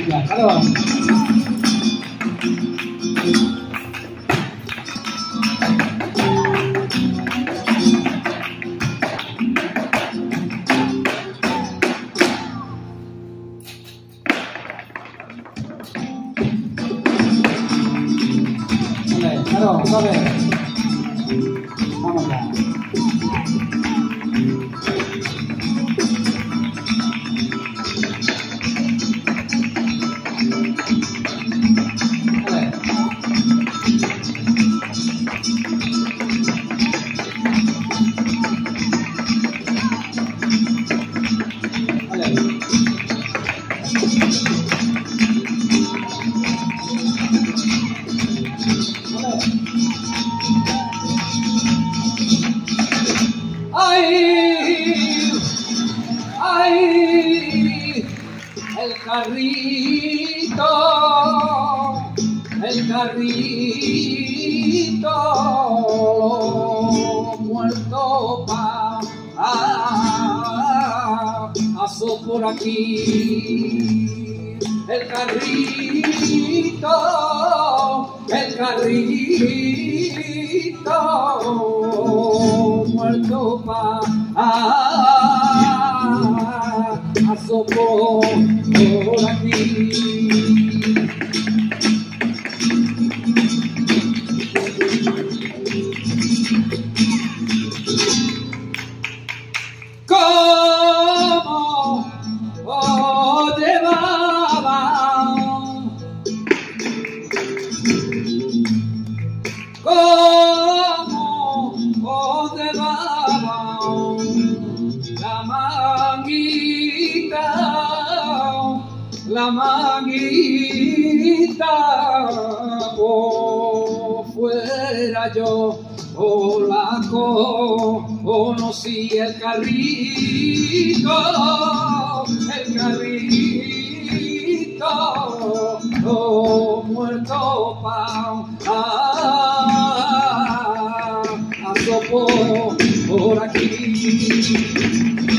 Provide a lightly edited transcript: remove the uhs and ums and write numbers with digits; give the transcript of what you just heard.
Ya, claro. Claro, suave. Vamos ya. El carrito muerto pasó por aquí. El carrito muerto pasó por aquí. ¿Cómo llevaba? ¿Cómo llevaba la manguita? Oh, fuera yo la conocí, el carrito muerto pasó por aquí.